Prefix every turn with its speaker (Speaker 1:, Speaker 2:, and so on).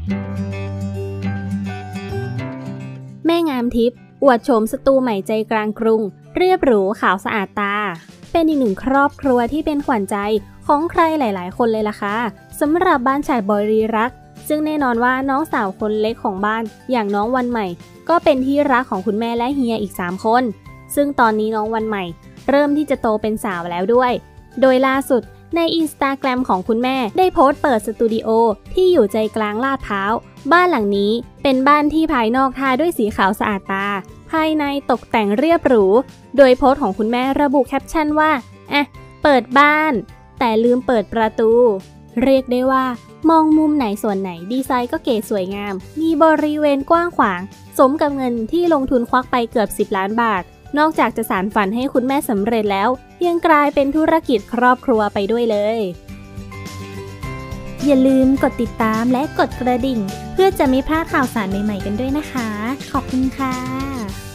Speaker 1: แม่งามทิพย์อวดโฉมสตูใหม่ใจกลางกรุงเรียบหรูขาวสะอาดตาเป็นอีกหนึ่งครอบครัวที่เป็นขวัญใจของใครหลายๆคนเลยล่ะค่ะสำหรับบ้านฉาดบริรักษ์ซึ่งแน่นอนว่าน้องสาวคนเล็กของบ้านอย่างน้องวันใหม่ก็เป็นที่รักของคุณแม่และเฮียอีก3คนซึ่งตอนนี้น้องวันใหม่เริ่มที่จะโตเป็นสาวแล้วด้วยโดยล่าสุดใน Instagram ของคุณแม่ได้โพสต์เปิดสตูดิโอที่อยู่ใจกลางลาดพร้าวบ้านหลังนี้เป็นบ้านที่ภายนอกทาด้วยสีขาวสะอาดตาภายในตกแต่งเรียบหรูโดยโพสต์ของคุณแม่ระบุแคปชั่นว่าเปิดบ้านแต่ลืมเปิดประตูเรียกได้ว่ามองมุมไหนส่วนไหนดีไซน์ก็เก๋สวยงามมีบริเวณกว้างขวางสมกับเงินที่ลงทุนควักไปเกือบ10 ล้านบาทนอกจากจะสานฝันให้คุณแม่สำเร็จแล้วยังกลายเป็นธุรกิจครอบครัวไปด้วยเลยอย่าลืมกดติดตามและกดกระดิ่งเพื่อจะไม่พลาดข่าวสารใหม่ๆกันด้วยนะคะขอบคุณค่ะ